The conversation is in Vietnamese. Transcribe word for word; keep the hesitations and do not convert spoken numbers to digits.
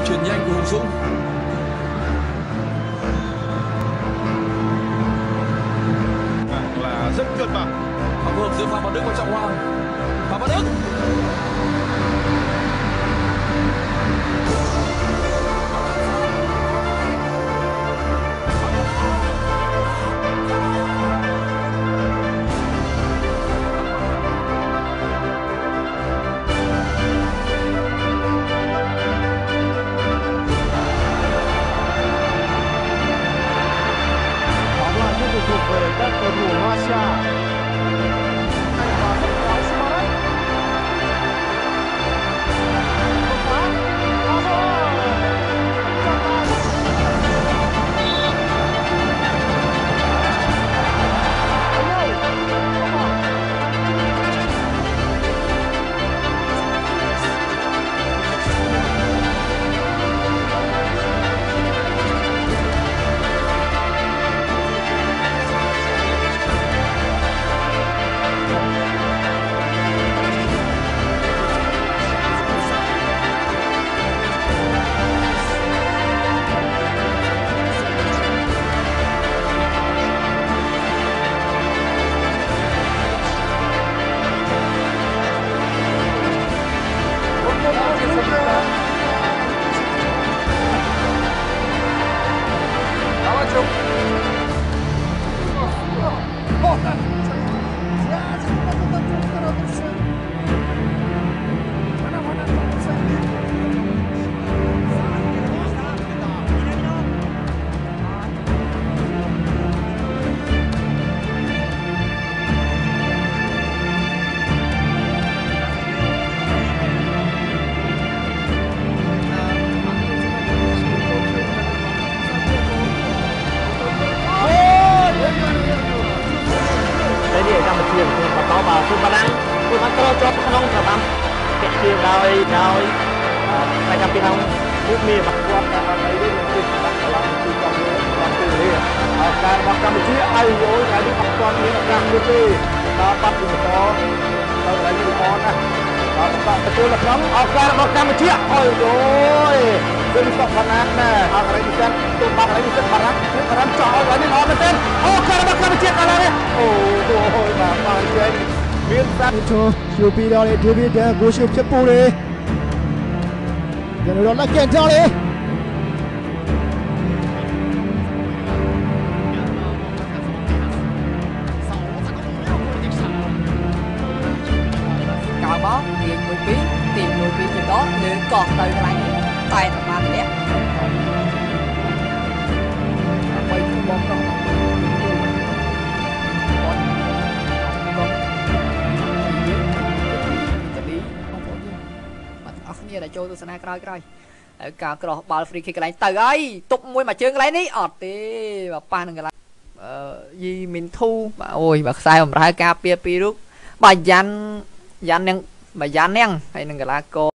chuyển nhanh của Hùng Dũng. Là rất cân bằng. Và phối hợp giữa Phạm Văn Đức và Trọng Hoàng. Phạm Văn Đức. thuộc về các cầu thủ Malaysia. có vào phương Văn Đăng, phương Văn Cơ cho không là bắn kẹt tiền đôi đôi phải làm tiền không phút mì mặt quạt và thấy đến mình bắt đầu làm từ trong làm từ đi ở càng vào Campuchia ai rồi cái đi học toàn những càng như thế ta bắt được đó đâu là như con á và bạn tôi là lắm ở càng vào Campuchia ôi rồi tôi đi học Văn Đăng nè ở cái này chân tôi bắt cái này chân Văn Đăng Văn Đăng chọn cái này nó bên trên ô càng vào Campuchia cả này ôi mà mà chơi biến ra cho siêu pi đó đi siêu pi để cố siêu chấp pu đi giờ nó là kiện cho đi cào bó tiền mười ký tiền mười ký thì đó nếu còn từ cái này tay thằng ba thì đẹp quay không bom đâu là cho tôi sẽ coi coi cả cái ball free kick cái này từ ấy tục môi mà chơi cái này ní ọt tí và pan cái này gì mình thu mà ôi bạc sai mà ra ca pia pi rút bà dàn dàn neng bà dàn neng hay neng cái lá cô